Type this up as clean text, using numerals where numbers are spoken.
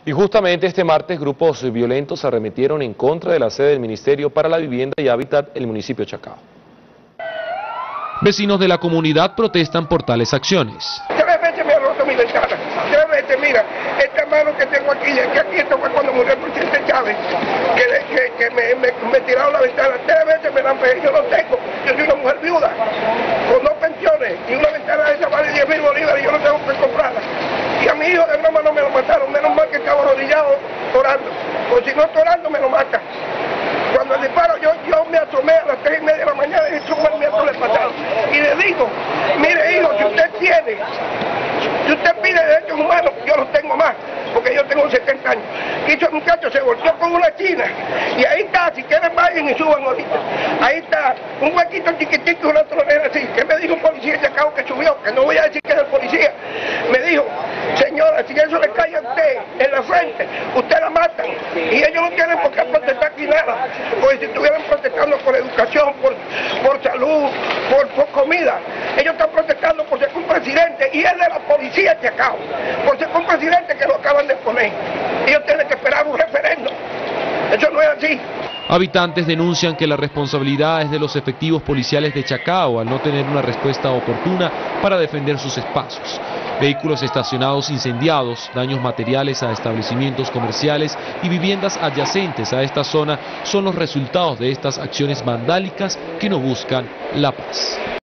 Y justamente este martes grupos violentos arremetieron en contra de la sede del Ministerio para la Vivienda y Hábitat en el municipio de Chacao. Vecinos de la comunidad protestan por tales acciones. 3 veces me ha roto mi ventana, 3 veces, mira, esta mano que tengo aquí, que aquí esto fue cuando murió el presidente Chávez, que me tiraron la ventana, 3 veces me la han pedido, yo no tengo, yo soy una mujer viuda, con 2 pensiones, y una ventana de esa vale 10.000 bolívares, y yo no tengo que comprarla. Y a mi hijo de una mano me lo mataron, menos mal que estaba arrodillado orando, o si no estoy orando me lo matan. Cuando el disparo yo me asomé a las 3:30 de la mañana y eso fue el miércoles pasado. Y le digo, mire hijo, si usted pide derechos humanos, yo los tengo más, porque yo tengo 70 años. Y ese muchacho se volteó con una china, y ahí está, si quieren vayan y suban ahorita. Ahí está, un huequito chiquitico, una tronera así. ¿Qué me dijo un policía de Chacao que subió? Que no voy a decir que es el policía. Me dijo, señora, si eso le cae a usted en la frente, usted la matan. Y ellos no tienen por qué protestar aquí nada. Porque si estuvieran protestando por educación, por salud, por comida, ellos están protestando por ser un presidente y es de la policía de Chacao, por ser un presidente que lo acaban de poner. Ellos tienen que esperar un referendo. Eso no es así. Habitantes denuncian que la responsabilidad es de los efectivos policiales de Chacao al no tener una respuesta oportuna para defender sus espacios. Vehículos estacionados incendiados, daños materiales a establecimientos comerciales y viviendas adyacentes a esta zona son los resultados de estas acciones vandálicas que no buscan la paz.